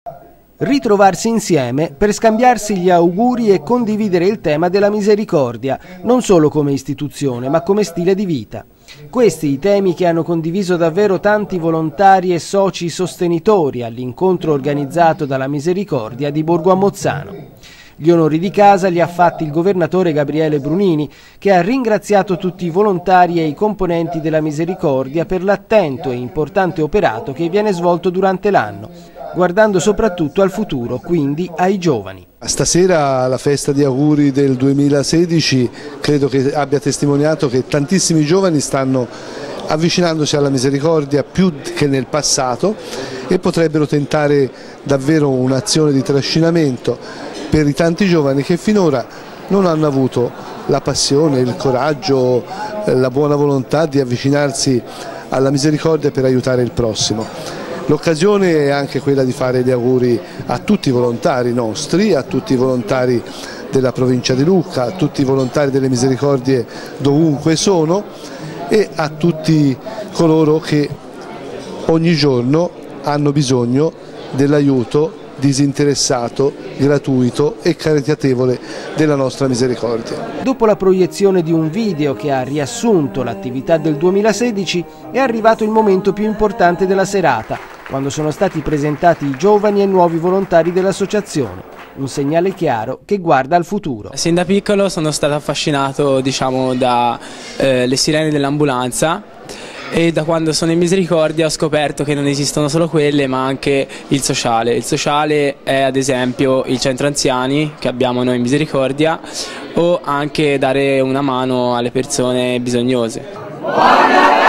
Ritrovarsi insieme per scambiarsi gli auguri e condividere il tema della misericordia, non solo come istituzione ma come stile di vita. Questi i temi che hanno condiviso davvero tanti volontari e soci sostenitori all'incontro organizzato dalla Misericordia di Borgo a Mozzano. Gli onori di casa li ha fatti il governatore Gabriele Brunini, che ha ringraziato tutti i volontari e i componenti della Misericordia per l'attento e importante operato che viene svolto durante l'anno, guardando soprattutto al futuro, quindi ai giovani. Stasera la festa di auguri del 2016 credo che abbia testimoniato che tantissimi giovani stanno avvicinandosi alla Misericordia più che nel passato e potrebbero tentare davvero un'azione di trascinamento per i tanti giovani che finora non hanno avuto la passione, il coraggio, la buona volontà di avvicinarsi alla Misericordia per aiutare il prossimo. L'occasione è anche quella di fare gli auguri a tutti i volontari nostri, a tutti i volontari della provincia di Lucca, a tutti i volontari delle Misericordie dovunque sono e a tutti coloro che ogni giorno hanno bisogno dell'aiuto disinteressato, gratuito e caritatevole della nostra Misericordia. Dopo la proiezione di un video che ha riassunto l'attività del 2016 è arrivato il momento più importante della serata, quando sono stati presentati i giovani e nuovi volontari dell'associazione. Un segnale chiaro che guarda al futuro. Sin da piccolo sono stato affascinato, dalle sirene dell'ambulanza. E da quando sono in Misericordia ho scoperto che non esistono solo quelle ma anche il sociale. Il sociale è ad esempio il centro anziani che abbiamo noi in Misericordia o anche dare una mano alle persone bisognose.